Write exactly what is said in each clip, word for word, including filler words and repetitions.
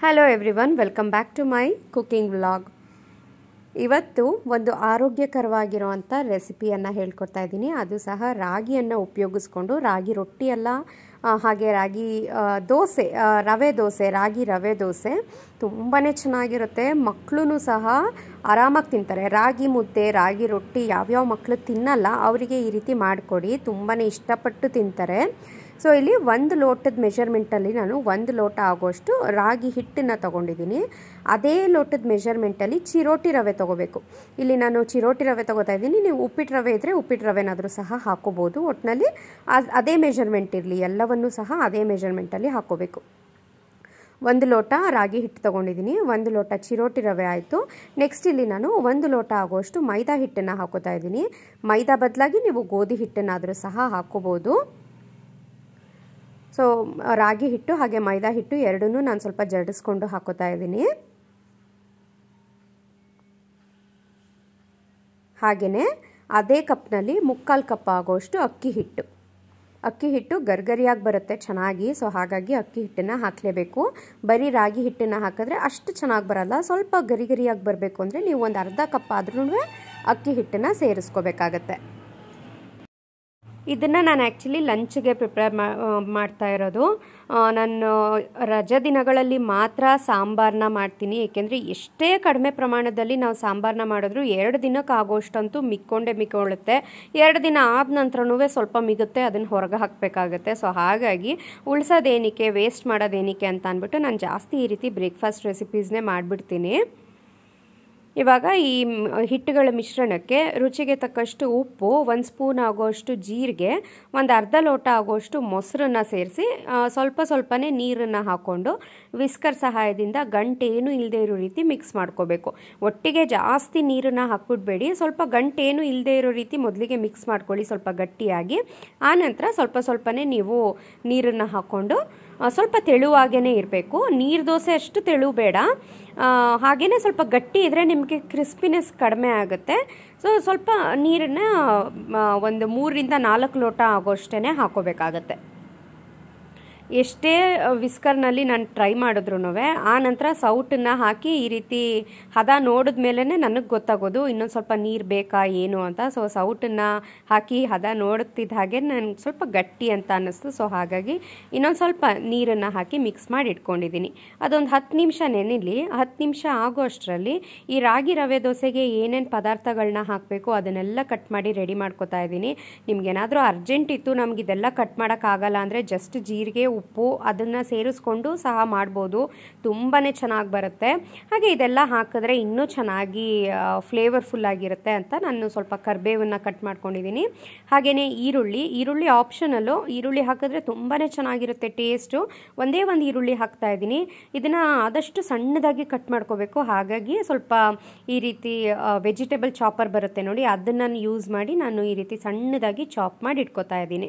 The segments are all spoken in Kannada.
Hello everyone, welcome back to my cooking vlog. ಇವತ್ತು ಒಂದು ಆರೋಗ್ಯಕರವಾಗಿರುವಂಥ ರೆಸಿಪಿಯನ್ನು ಹೇಳ್ಕೊಡ್ತಾ ಇದ್ದೀನಿ. ಅದು ಸಹ ರಾಗಿಯನ್ನು ಉಪಯೋಗಿಸ್ಕೊಂಡು ರಾಗಿ ರೊಟ್ಟಿಯೆಲ್ಲ ಹಾಗೆ ರಾಗಿ ದೋಸೆ, ರವೆ ದೋಸೆ, ರಾಗಿ ರವೆ ದೋಸೆ ತುಂಬಾ ಚೆನ್ನಾಗಿರುತ್ತೆ. ಮಕ್ಕಳು ಸಹ ಆರಾಮಾಗಿ ತಿಂತಾರೆ. ರಾಗಿ ಮುದ್ದೆ, ರಾಗಿ ರೊಟ್ಟಿ ಯಾವ್ಯಾವ ಮಕ್ಕಳು ತಿನ್ನಲ್ಲ ಅವರಿಗೆ ಈ ರೀತಿ ಮಾಡಿಕೊಡಿ, ತುಂಬಾ ಇಷ್ಟಪಟ್ಟು ತಿಂತಾರೆ. ಸೊ ಇಲ್ಲಿ ಒಂದು ಲೋಟದ ಮೆಷರ್ಮೆಂಟಲ್ಲಿ ನಾನು ಒಂದು ಲೋಟ ಆಗೋಷ್ಟು ರಾಗಿ ಹಿಟ್ಟನ್ನು ತೊಗೊಂಡಿದ್ದೀನಿ. ಅದೇ ಲೋಟದ ಮೆಷರ್ಮೆಂಟಲ್ಲಿ ಚಿರೋಟಿ ರವೆ ತೊಗೋಬೇಕು. ಇಲ್ಲಿ ನಾನು ಚಿರೋಟಿ ರವೆ ತೊಗೋತಾ ಇದ್ದೀನಿ. ನೀವು ಉಪ್ಪಿಟ್ಟು ರವೆ ಇದ್ದರೆ ಉಪ್ಪಿಟ್ಟು ರವೆನಾದರೂ ಸಹ ಹಾಕೋಬೋದು. ಒಟ್ಟಿನಲ್ಲಿ ಅದೇ ಮೆಷರ್ಮೆಂಟ್ ಇರಲಿ, ಎಲ್ಲವನ್ನೂ ಸಹ ಅದೇ ಮೆಷರ್ಮೆಂಟಲ್ಲಿ ಹಾಕೋಬೇಕು. ಒಂದು ಲೋಟ ರಾಗಿ ಹಿಟ್ಟು ತೊಗೊಂಡಿದ್ದೀನಿ, ಒಂದು ಲೋಟ ಚಿರೋಟಿ ರವೆ ಆಯಿತು. ನೆಕ್ಸ್ಟ್ ಇಲ್ಲಿ ನಾನು ಒಂದು ಲೋಟ ಆಗೋಷ್ಟು ಮೈದಾ ಹಿಟ್ಟನ್ನು ಹಾಕೋತಾ ಇದ್ದೀನಿ. ಮೈದಾ ಬದಲಾಗಿ ನೀವು ಗೋಧಿ ಹಿಟ್ಟನ್ನಾದರೂ ಸಹ ಹಾಕೋಬೋದು. ಸೊ ರಾಗಿ ಹಿಟ್ಟು ಹಾಗೆ ಮೈದಾ ಹಿಟ್ಟು ಎರಡನ್ನೂ ನಾನು ಸ್ವಲ್ಪ ಜಡಿಸ್ಕೊಂಡು ಹಾಕೋತಾ ಇದ್ದೀನಿ. ಹಾಗೆಯೇ ಅದೇ ಕಪ್ನಲ್ಲಿ ಮುಕ್ಕಾಲು ಕಪ್ ಆಗೋಷ್ಟು ಅಕ್ಕಿ ಹಿಟ್ಟು. ಅಕ್ಕಿ ಹಿಟ್ಟು ಗರ್ಗರಿಯಾಗಿ ಬರುತ್ತೆ ಚೆನ್ನಾಗಿ. ಸೊ ಹಾಗಾಗಿ ಅಕ್ಕಿ ಹಿಟ್ಟನ್ನು ಹಾಕಲೇಬೇಕು. ಬರೀ ರಾಗಿ ಹಿಟ್ಟನ್ನು ಹಾಕಿದ್ರೆ ಅಷ್ಟು ಚೆನ್ನಾಗಿ ಬರಲ್ಲ. ಸ್ವಲ್ಪ ಗರಿ ಗರಿಯಾಗಿ ಬರಬೇಕು ಅಂದರೆ ನೀವು ಒಂದು ಅರ್ಧ ಕಪ್ ಆದ್ರೂ ಅಕ್ಕಿ ಹಿಟ್ಟನ್ನು ಸೇರಿಸ್ಕೋಬೇಕಾಗತ್ತೆ. ಇದನ್ನು ನಾನು ಆ್ಯಕ್ಚುಲಿ ಲಂಚ್ಗೆ ಪ್ರಿಪೇರ್ ಮಾಡ್ತಾ ಇರೋದು. ನಾನು ರಜಾ ದಿನಗಳಲ್ಲಿ ಮಾತ್ರ ಸಾಂಬಾರನ್ನ ಮಾಡ್ತೀನಿ. ಏಕೆಂದರೆ ಎಷ್ಟೇ ಕಡಿಮೆ ಪ್ರಮಾಣದಲ್ಲಿ ನಾವು ಸಾಂಬಾರನ್ನ ಮಾಡಿದ್ರು ಎರಡು ದಿನಕ್ಕೆ ಆಗೋಷ್ಟಂತೂ ಮಿಕ್ಕೊಂಡೇ ಮಿಕ್ಕೊಳ್ಳುತ್ತೆ. ಎರಡು ದಿನ ಆದ ನಂತರನೂ ಸ್ವಲ್ಪ ಮಿಗುತ್ತೆ, ಅದನ್ನು ಹೊರಗೆ ಹಾಕಬೇಕಾಗತ್ತೆ. ಸೊ ಹಾಗಾಗಿ ಉಳಿಸೋದೇನಿಕೆ, ವೇಸ್ಟ್ ಮಾಡೋದೇನಿಕೆ ಅಂತ ಅಂದ್ಬಿಟ್ಟು ನಾನು ಜಾಸ್ತಿ ಈ ರೀತಿ ಬ್ರೇಕ್ಫಾಸ್ಟ್ ರೆಸಿಪೀಸ್ನೇ ಮಾಡಿಬಿಡ್ತೀನಿ. ಇವಾಗ ಈ ಹಿಟ್ಟುಗಳ ಮಿಶ್ರಣಕ್ಕೆ ರುಚಿಗೆ ತಕ್ಕಷ್ಟು ಉಪ್ಪು, ಒಂದು ಸ್ಪೂನ್ ಆಗೋಷ್ಟು ಜೀರಿಗೆ, ಒಂದು ಅರ್ಧ ಲೋಟ ಆಗೋಷ್ಟು ಮೊಸರನ್ನ ಸೇರಿಸಿ ಸ್ವಲ್ಪ ಸ್ವಲ್ಪನೇ ನೀರನ್ನು ಹಾಕ್ಕೊಂಡು ವಿಸ್ಕರ್ ಸಹಾಯದಿಂದ ಗಂಟೇನು ಇಲ್ಲದೆ ಇರೋ ರೀತಿ ಮಿಕ್ಸ್ ಮಾಡ್ಕೋಬೇಕು. ಒಟ್ಟಿಗೆ ಜಾಸ್ತಿ ನೀರನ್ನು ಹಾಕ್ಬಿಡ್ಬೇಡಿ, ಸ್ವಲ್ಪ ಗಂಟೇನು ಇಲ್ಲದೆ ಇರೋ ರೀತಿ ಮೊದಲಿಗೆ ಮಿಕ್ಸ್ ಮಾಡ್ಕೊಳ್ಳಿ ಸ್ವಲ್ಪ ಗಟ್ಟಿಯಾಗಿ. ಆನಂತರ ಸ್ವಲ್ಪ ಸ್ವಲ್ಪನೇ ನೀವು ನೀರನ್ನು ಹಾಕ್ಕೊಂಡು ಸ್ವಲ್ಪ ತೆಳುವಾಗೇ ಇರಬೇಕು. ನೀರು ದೋಸೆ ಅಷ್ಟು ತೆಳು ಬೇಡ, ಹಾಗೆಯೇ ಸ್ವಲ್ಪ ಗಟ್ಟಿ ಇದ್ದರೆ ನಿಮಗೆ ಕ್ರಿಸ್ಪಿನೆಸ್ ಕಡಿಮೆ ಆಗುತ್ತೆ. ಸೊ ಸ್ವಲ್ಪ ನೀರನ್ನು ಒಂದು ಮೂರರಿಂದ ನಾಲ್ಕು ಲೋಟ ಆಗೋಷ್ಟೇ ಹಾಕೋಬೇಕಾಗತ್ತೆ. ಎಷ್ಟೇ ವಿಸ್ಕರ್ನಲ್ಲಿ ನಾನು ಟ್ರೈ ಮಾಡಿದ್ರು ಆ ನಂತರ ಸೌಟನ್ನು ಹಾಕಿ ಈ ರೀತಿ ಹದ ನೋಡಿದ ಮೇಲೇ ನನಗೆ ಗೊತ್ತಾಗೋದು ಇನ್ನೊಂದು ಸ್ವಲ್ಪ ನೀರು ಬೇಕಾ ಏನು ಅಂತ. ಸೊ ಸೌಟನ್ನು ಹಾಕಿ ಹದ ನೋಡುತ್ತಿದ್ದ ಹಾಗೆ ನನಗೆ ಸ್ವಲ್ಪ ಗಟ್ಟಿ ಅಂತ ಅನ್ನಿಸ್ತು. ಸೊ ಹಾಗಾಗಿ ಇನ್ನೊಂದು ಸ್ವಲ್ಪ ನೀರನ್ನು ಹಾಕಿ ಮಿಕ್ಸ್ ಮಾಡಿ ಇಟ್ಕೊಂಡಿದ್ದೀನಿ. ಅದೊಂದು ಹತ್ತು ನಿಮಿಷ ನೆನಿಲಿ. ಹತ್ತು ನಿಮಿಷ ಆಗೋ ಅಷ್ಟರಲ್ಲಿ ಈ ರಾಗಿ ರವೆ ದೋಸೆಗೆ ಏನೇನು ಪದಾರ್ಥಗಳನ್ನ ಹಾಕಬೇಕು ಅದನ್ನೆಲ್ಲ ಕಟ್ ಮಾಡಿ ರೆಡಿ ಮಾಡ್ಕೋತಾ ಇದ್ದೀನಿ. ನಿಮ್ಗೇನಾದರೂ ಅರ್ಜೆಂಟ್ ಇತ್ತು, ನಮಗಿದೆಲ್ಲ ಕಟ್ ಮಾಡೋಕ್ಕಾಗಲ್ಲ ಅಂದರೆ ಜಸ್ಟ್ ಜೀರಿಗೆ, ಉಪ್ಪು ಅದನ್ನು ಸೇರಿಸ್ಕೊಂಡು ಸಹ ಮಾಡ್ಬೋದು. ತುಂಬಾ ಚೆನ್ನಾಗಿ ಬರುತ್ತೆ. ಹಾಗೆ ಇದೆಲ್ಲ ಹಾಕಿದ್ರೆ ಇನ್ನೂ ಚೆನ್ನಾಗಿ ಫ್ಲೇವರ್ಫುಲ್ ಆಗಿರುತ್ತೆ ಅಂತ ನಾನು ಸ್ವಲ್ಪ ಕರಿಬೇವನ್ನು ಕಟ್ ಮಾಡ್ಕೊಂಡಿದ್ದೀನಿ. ಹಾಗೆಯೇ ಈರುಳ್ಳಿ ಈರುಳ್ಳಿ ಆಪ್ಷನಲ್ಲು. ಈರುಳ್ಳಿ ಹಾಕಿದ್ರೆ ತುಂಬಾ ಚೆನ್ನಾಗಿರುತ್ತೆ ಟೇಸ್ಟು. ಒಂದೇ ಒಂದು ಈರುಳ್ಳಿ ಹಾಕ್ತಾ ಇದ್ದೀನಿ. ಇದನ್ನು ಆದಷ್ಟು ಸಣ್ಣದಾಗಿ ಕಟ್ ಮಾಡ್ಕೋಬೇಕು. ಹಾಗಾಗಿ ಸ್ವಲ್ಪ ಈ ರೀತಿ ವೆಜಿಟೇಬಲ್ ಚಾಪರ್ ಬರುತ್ತೆ ನೋಡಿ, ಅದನ್ನು ಯೂಸ್ ಮಾಡಿ ನಾನು ಈ ರೀತಿ ಸಣ್ಣದಾಗಿ ಚಾಪ್ ಮಾಡಿ ಇಟ್ಕೋತಾ ಇದ್ದೀನಿ.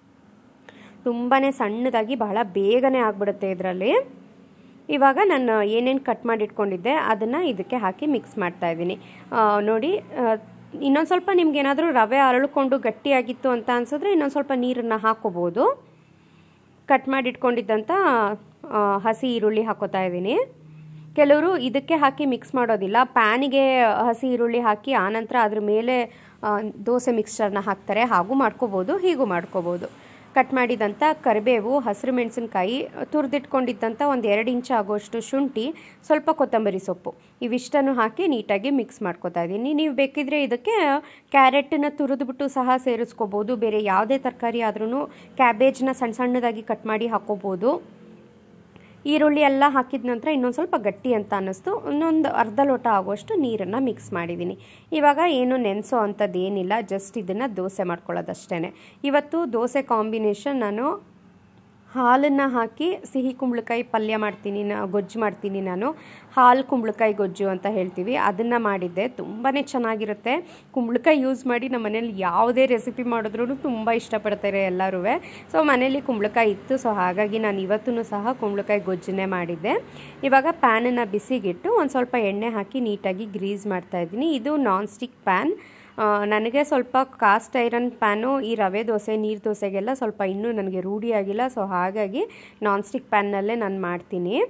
ತುಂಬಾ ಸಣ್ಣದಾಗಿ ಬಹಳ ಬೇಗನೆ ಆಗಿಬಿಡುತ್ತೆ ಇದರಲ್ಲಿ. ಇವಾಗ ನಾನು ಏನೇನು ಕಟ್ ಮಾಡಿ ಇಟ್ಕೊಂಡಿದ್ದೆ ಅದನ್ನು ಇದಕ್ಕೆ ಹಾಕಿ ಮಿಕ್ಸ್ ಮಾಡ್ತಾ ಇದ್ದೀನಿ. ನೋಡಿ, ಇನ್ನೊಂದು ಸ್ವಲ್ಪ ನಿಮ್ಗೇನಾದರೂ ರವೆ ಅರಳ್ಕೊಂಡು ಗಟ್ಟಿಯಾಗಿತ್ತು ಅಂತ ಅನಿಸಿದ್ರೆ ಇನ್ನೊಂದು ಸ್ವಲ್ಪ ನೀರನ್ನು ಹಾಕೋಬೋದು. ಕಟ್ ಮಾಡಿ ಇಟ್ಕೊಂಡಿದ್ದಂಥ ಹಸಿ ಈರುಳ್ಳಿ ಹಾಕೋತಾ ಇದ್ದೀನಿ. ಕೆಲವರು ಇದಕ್ಕೆ ಹಾಕಿ ಮಿಕ್ಸ್ ಮಾಡೋದಿಲ್ಲ, ಪ್ಯಾನಿಗೆ ಹಸಿ ಈರುಳ್ಳಿ ಹಾಕಿ ಆನಂತರ ಅದ್ರ ಮೇಲೆ ದೋಸೆ ಮಿಕ್ಸ್ಚರ್ನ ಹಾಕ್ತಾರೆ. ಹಾಗೂ ಮಾಡ್ಕೋಬೋದು, ಹೀಗೂ ಮಾಡ್ಕೋಬೋದು. ಕಟ್ ಮಾಡಿದಂಥ ಕರಿಬೇವು, ಹಸಿರು ಮೆಣಸಿನ್ಕಾಯಿ, ತುರಿದಿಟ್ಕೊಂಡಿದ್ದಂಥ ಒಂದು ಎರಡು ಇಂಚ್ ಆಗೋಷ್ಟು ಶುಂಠಿ, ಸ್ವಲ್ಪ ಕೊತ್ತಂಬರಿ ಸೊಪ್ಪು, ಇವಿಷ್ಟನ್ನು ಹಾಕಿ ನೀಟಾಗಿ ಮಿಕ್ಸ್ ಮಾಡ್ಕೊತಾ ಇದ್ದೀನಿ. ನೀವು ಬೇಕಿದ್ರೆ ಇದಕ್ಕೆ ಕ್ಯಾರೆಟನ್ನು ತುರಿದ್ಬಿಟ್ಟು ಸಹ ಸೇರಿಸ್ಕೋಬೋದು. ಬೇರೆ ಯಾವುದೇ ತರಕಾರಿ ಆದ್ರೂ ಕ್ಯಾಬೇಜ್ನ ಸಣ್ಣ ಸಣ್ಣದಾಗಿ ಕಟ್ ಮಾಡಿ ಹಾಕೋಬೋದು. ಈರುಳ್ಳಿ ಎಲ್ಲ ಹಾಕಿದ ನಂತರ ಇನ್ನೊಂದು ಸ್ವಲ್ಪ ಗಟ್ಟಿ ಅಂತ ಅನ್ನಿಸ್ತು. ಇನ್ನೊಂದು ಅರ್ಧ ಲೋಟ ಆಗುವಷ್ಟು ನೀರನ್ನು ಮಿಕ್ಸ್ ಮಾಡಿದ್ದೀನಿ. ಇವಾಗ ಏನು ನೆನೆಸೋ ಅಂಥದ್ದು ಏನಿಲ್ಲ, ಜಸ್ಟ್ ಇದನ್ನು ದೋಸೆ ಮಾಡ್ಕೊಳ್ಳೋದಷ್ಟೇ. ಇವತ್ತು ದೋಸೆ ಕಾಂಬಿನೇಷನ್ ನಾನು ಹಾಲನ್ನು ಹಾಕಿ ಸಿಹಿ ಕುಂಬಳಕಾಯಿ ಪಲ್ಯ ಮಾಡ್ತೀನಿ, ಗೊಜ್ಜು ಮಾಡ್ತೀನಿ. ನಾನು ಹಾಲು ಕುಂಬಳಕಾಯಿ ಗೊಜ್ಜು ಅಂತ ಹೇಳ್ತೀವಿ, ಅದನ್ನು ಮಾಡಿದ್ದೆ. ತುಂಬಾ ಚೆನ್ನಾಗಿರುತ್ತೆ. ಕುಂಬಳಕಾಯಿ ಯೂಸ್ ಮಾಡಿ ನಮ್ಮ ಮನೇಲಿ ಯಾವುದೇ ರೆಸಿಪಿ ಮಾಡಿದ್ರೂ ತುಂಬ ಇಷ್ಟಪಡ್ತಾರೆ ಎಲ್ಲರೂ. ಸೊ ಮನೇಲಿ ಕುಂಬಳಕಾಯಿ ಇತ್ತು. ಸೊ ಹಾಗಾಗಿ ನಾನು ಇವತ್ತೂ ಸಹ ಕುಂಬಳಕಾಯಿ ಗೊಜ್ಜನ್ನೇ ಮಾಡಿದ್ದೆ. ಇವಾಗ ಪ್ಯಾನನ್ನು ಬಿಸಿಗಿಟ್ಟು ಒಂದು ಸ್ವಲ್ಪ ಎಣ್ಣೆ ಹಾಕಿ ನೀಟಾಗಿ ಗ್ರೀಸ್ ಮಾಡ್ತಾಯಿದ್ದೀನಿ. ಇದು ನಾನ್ ಸ್ಟಿಕ್ ಪ್ಯಾನ್. ನನಗೆ ಸ್ವಲ್ಪ ಕಾಸ್ಟ್ ಐರನ್ ಪ್ಯಾನು ಈ ರವೆ ದೋಸೆ ನೀರು ದೋಸೆಗೆಲ್ಲ ಸ್ವಲ್ಪ ಇನ್ನೂ ನನಗೆ ರೂಢಿಯಾಗಿಲ್ಲ. ಸೊ ಹಾಗಾಗಿ ನಾನ್ ಸ್ಟಿಕ್ ಪ್ಯಾನ್ನಲ್ಲೇ ನಾನು ಮಾಡ್ತೀನಿ.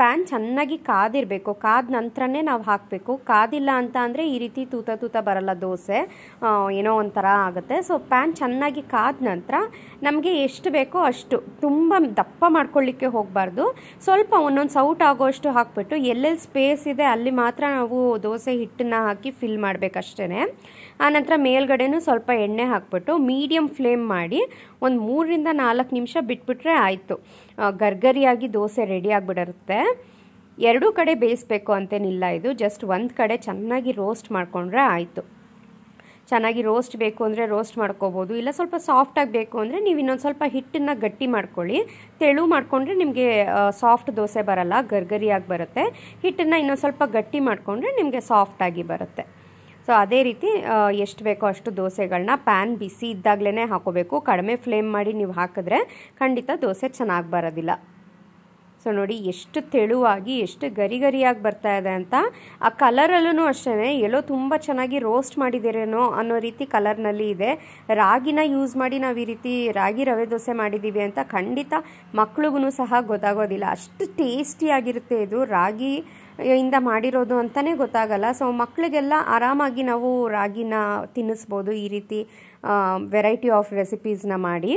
ಪ್ಯಾನ್ ಚೆನ್ನಾಗಿ ಕಾದಿರಬೇಕು, ಕಾದ ನಂತರನೇ ನಾವು ಹಾಕಬೇಕು. ಕಾದಿಲ್ಲ ಅಂತ ಅಂದರೆ ಈ ರೀತಿ ತೂತ ತೂತ ಬರಲ್ಲ ದೋಸೆ, ಏನೋ ಒಂಥರ ಆಗುತ್ತೆ. ಸೊ ಪ್ಯಾನ್ ಚೆನ್ನಾಗಿ ಕಾದ ನಂತರ ನಮಗೆ ಎಷ್ಟು ಬೇಕೋ ಅಷ್ಟು, ತುಂಬ ದಪ್ಪ ಮಾಡ್ಕೊಳ್ಳಿಕ್ಕೆ ಹೋಗಬಾರ್ದು, ಸ್ವಲ್ಪ ಒಂದೊಂದು ಸೌಟ್ ಆಗೋಷ್ಟು ಹಾಕ್ಬಿಟ್ಟು ಎಲ್ಲೆಲ್ಲಿ ಸ್ಪೇಸ್ ಇದೆ ಅಲ್ಲಿ ಮಾತ್ರ ನಾವು ದೋಸೆ ಹಿಟ್ಟನ್ನು ಹಾಕಿ ಫಿಲ್ ಮಾಡಬೇಕಷ್ಟೇ. ಆನಂತರ ಮೇಲ್ಗಡೆನೂ ಸ್ವಲ್ಪ ಎಣ್ಣೆ ಹಾಕ್ಬಿಟ್ಟು ಮೀಡಿಯಮ್ ಫ್ಲೇಮ್ ಮಾಡಿ ಒಂದು ಮೂರರಿಂದ ನಾಲ್ಕು ನಿಮಿಷ ಬಿಟ್ಬಿಟ್ರೆ ಆಯಿತು, ಗರ್ಗರಿಯಾಗಿ ದೋಸೆ ರೆಡಿ ಆಗಿಬಿಡಿರುತ್ತೆ. ಎರಡೂ ಕಡೆ ಬೇಯಿಸ್ಬೇಕು ಅಂತೇನಿಲ್ಲ, ಇದು ಜಸ್ಟ್ ಒಂದು ಕಡೆ ಚೆನ್ನಾಗಿ ರೋಸ್ಟ್ ಮಾಡಿಕೊಂಡ್ರೆ ಆಯಿತು. ಚೆನ್ನಾಗಿ ರೋಸ್ಟ್ ಬೇಕು ಅಂದರೆ ರೋಸ್ಟ್ ಮಾಡ್ಕೋಬೋದು, ಇಲ್ಲ ಸ್ವಲ್ಪ ಸಾಫ್ಟಾಗಿ ಬೇಕು ಅಂದರೆ ನೀವು ಇನ್ನೊಂದು ಸ್ವಲ್ಪ ಹಿಟ್ಟನ್ನು ಗಟ್ಟಿ ಮಾಡ್ಕೊಳ್ಳಿ. ತೆಳು ಮಾಡಿಕೊಂಡ್ರೆ ನಿಮಗೆ ಸಾಫ್ಟ್ ದೋಸೆ ಬರಲ್ಲ, ಗರ್ಗರಿಯಾಗಿ ಬರುತ್ತೆ. ಹಿಟ್ಟನ್ನು ಇನ್ನೊಂದು ಸ್ವಲ್ಪ ಗಟ್ಟಿ ಮಾಡಿಕೊಂಡ್ರೆ ನಿಮಗೆ ಸಾಫ್ಟಾಗಿ ಬರುತ್ತೆ. ಸೊ ಅದೇ ರೀತಿ ಎಷ್ಟು ಬೇಕೋ ಅಷ್ಟು ದೋಸೆಗಳನ್ನ ಪ್ಯಾನ್ ಬಿಸಿ ಇದ್ದಾಗಲೇ ಹಾಕೋಬೇಕು. ಕಡಿಮೆ ಫ್ಲೇಮ್ ಮಾಡಿ ನೀವು ಹಾಕಿದ್ರೆ ಖಂಡಿತ ದೋಸೆ ಚೆನ್ನಾಗಿ ಬರೋದಿಲ್ಲ. ಸೊ ನೋಡಿ ಎಷ್ಟು ತೆಳುವಾಗಿ ಎಷ್ಟು ಗರಿ ಗರಿಯಾಗಿ ಬರ್ತಾ ಇದೆ ಅಂತ. ಆ ಕಲರಲ್ಲೂ ಅಷ್ಟೇ ಎಲ್ಲೋ ತುಂಬ ಚೆನ್ನಾಗಿ ರೋಸ್ಟ್ ಮಾಡಿದ್ದೀರೇನೋ ಅನ್ನೋ ರೀತಿ ಕಲರ್ನಲ್ಲಿ ಇದೆ. ರಾಗಿನ ಯೂಸ್ ಮಾಡಿ ನಾವು ಈ ರೀತಿ ರಾಗಿ ರವೆ ದೋಸೆ ಮಾಡಿದ್ದೀವಿ ಅಂತ ಖಂಡಿತ ಮಕ್ಳಿಗೂ ಸಹ ಗೊತ್ತಾಗೋದಿಲ್ಲ, ಅಷ್ಟು ಟೇಸ್ಟಿಯಾಗಿರುತ್ತೆ ಇದು. ರಾಗಿ ಇಂದ ಮಾಡಿರೋದು ಅಂತಲೇ ಗೊತ್ತಾಗಲ್ಲ. ಸೊ ಮಕ್ಕಳಿಗೆಲ್ಲ ಆರಾಮಾಗಿ ನಾವು ರಾಗಿನ ತಿನ್ನಿಸ್ಬೋದು ಈ ರೀತಿ ವೆರೈಟಿ ಆಫ್ ರೆಸಿಪೀಸ್ನ ಮಾಡಿ.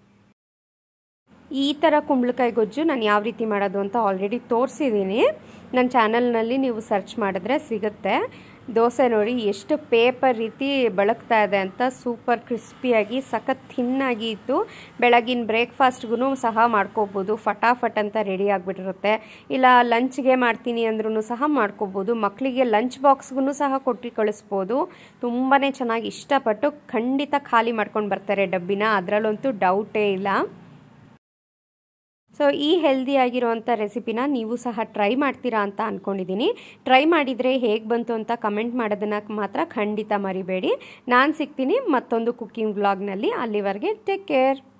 ಈ ಥರ ಕುಂಬಳಕಾಯಿ ಗೊಜ್ಜು ನಾನು ಯಾವ ರೀತಿ ಮಾಡೋದು ಅಂತ ಆಲ್ರೆಡಿ ತೋರಿಸಿದ್ದೀನಿ, ನನ್ನ ಚಾನಲ್ನಲ್ಲಿ ನೀವು ಸರ್ಚ್ ಮಾಡಿದ್ರೆ ಸಿಗುತ್ತೆ. ದೋಸೆ ನೋಡಿ ಎಷ್ಟು ಪೇಪರ್ ರೀತಿ ಬೆಳಗ್ತಾ ಇದೆ ಅಂತ, ಸೂಪರ್ ಕ್ರಿಸ್ಪಿಯಾಗಿ ಸಖತ್ ಥಿನ್ನಾಗಿ ಇತ್ತು. ಬೆಳಗಿನ ಬ್ರೇಕ್ಫಾಸ್ಟ್ಗೂ ಸಹ ಮಾಡ್ಕೋಬೋದು, ಫಟಾಫಟ್ ಅಂತ ರೆಡಿ ಆಗಿಬಿಟ್ಟಿರುತ್ತೆ. ಇಲ್ಲ ಲಂಚ್ಗೆ ಮಾಡ್ತೀನಿ ಅಂದ್ರೂ ಸಹ ಮಾಡ್ಕೋಬೋದು, ಮಕ್ಕಳಿಗೆ ಲಂಚ್ ಬಾಕ್ಸ್ಗೂ ಸಹ ಕೊಟ್ಟು ಕಳಿಸ್ಬೋದು. ತುಂಬಾ ಚೆನ್ನಾಗಿ ಇಷ್ಟಪಟ್ಟು ಖಂಡಿತ ಖಾಲಿ ಮಾಡ್ಕೊಂಡು ಬರ್ತಾರೆ ಡಬ್ಬಿನ, ಅದರಲ್ಲಂತೂ ಡೌಟೇ ಇಲ್ಲ. ಸೊ ಈ ಹೆಲ್ದಿ ಆಗಿರೋವಂಥ ರೆಸಿಪಿನ ನೀವು ಸಹ ಟ್ರೈ ಮಾಡ್ತೀರಾ ಅಂತ ಅಂದ್ಕೊಂಡಿದ್ದೀನಿ. ಟ್ರೈ ಮಾಡಿದರೆ ಹೇಗೆ ಬಂತು ಅಂತ ಕಮೆಂಟ್ ಮಾಡೋದನ್ನು ಮಾತ್ರ ಖಂಡಿತ ಮರಿಬೇಡಿ. ನಾನು ಸಿಗ್ತೀನಿ ಮತ್ತೊಂದು ಕುಕ್ಕಿಂಗ್ ವ್ಲಾಗ್ನಲ್ಲಿ. ಅಲ್ಲಿವರೆಗೆ ಟೇಕ್ ಕೇರ್.